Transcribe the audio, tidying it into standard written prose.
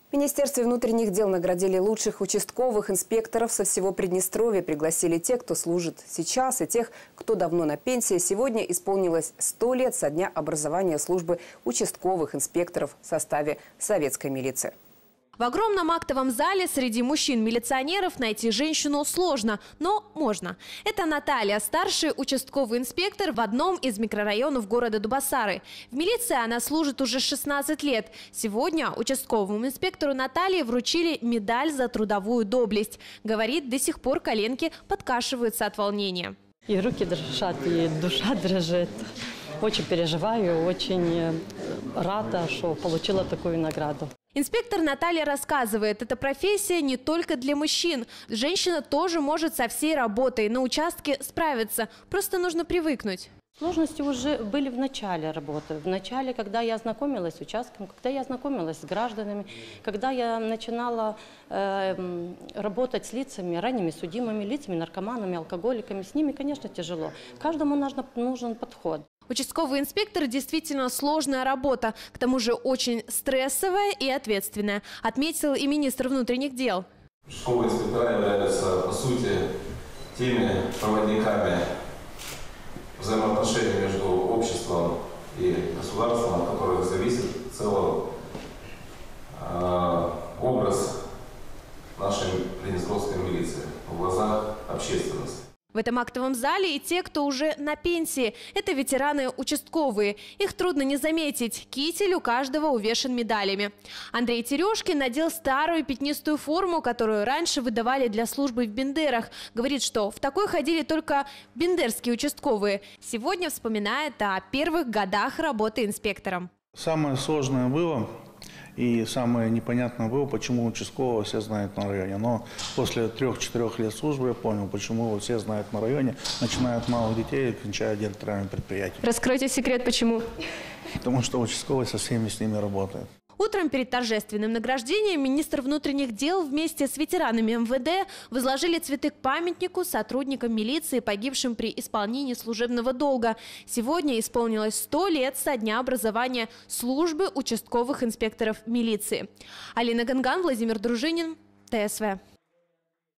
В Министерстве внутренних дел наградили лучших участковых инспекторов со всего Приднестровья. Пригласили тех, кто служит сейчас, и тех, кто давно на пенсии. Сегодня исполнилось 100 лет со дня образования службы участковых инспекторов в составе советской милиции. В огромном актовом зале среди мужчин-милиционеров найти женщину сложно, но можно. Это Наталья, старший участковый инспектор в одном из микрорайонов города Дубасары. В милиции она служит уже 16 лет. Сегодня участковому инспектору Наталье вручили медаль за трудовую доблесть. Говорит, до сих пор коленки подкашиваются от волнения. И руки дрожат, и душа дрожит. Очень переживаю, очень рада, что получила такую награду. Инспектор Наталья рассказывает, эта профессия не только для мужчин. Женщина тоже может со всей работой на участке справиться. Просто нужно привыкнуть. Сложности уже были в начале работы. В начале, когда я ознакомилась с участком, когда я ознакомилась с гражданами, когда я начинала работать с лицами, ранними судимыми, лицами, наркоманами, алкоголиками. С ними, конечно, тяжело. Каждому нужен подход. Участковый инспектор действительно сложная работа, к тому же очень стрессовая и ответственная, отметил и министр внутренних дел. Участковые инспектора являются, по сути, теми проводниками взаимоотношений между обществом и государством, от которых зависит в целом образ нашей приднестровской милиции в глазах общественности. В этом актовом зале и те, кто уже на пенсии. Это ветераны участковые. Их трудно не заметить. Китель у каждого увешан медалями. Андрей Терешкин надел старую пятнистую форму, которую раньше выдавали для службы в Бендерах. Говорит, что в такой ходили только бендерские участковые. Сегодня вспоминает о первых годах работы инспектором. Самое сложное было и самое непонятное было, почему участкового все знают на районе. Но после 3-4 лет службы я понял, почему его все знают на районе, начиная от малых детей и кончая директорами предприятий. Раскройте секрет, почему? Потому что участковый со всеми с ними работает. Утром перед торжественным награждением министр внутренних дел вместе с ветеранами МВД возложили цветы к памятнику сотрудникам милиции, погибшим при исполнении служебного долга. Сегодня исполнилось 100 лет со дня образования службы участковых инспекторов милиции. Алина Ганган, Владимир Дружинин, ТСВ.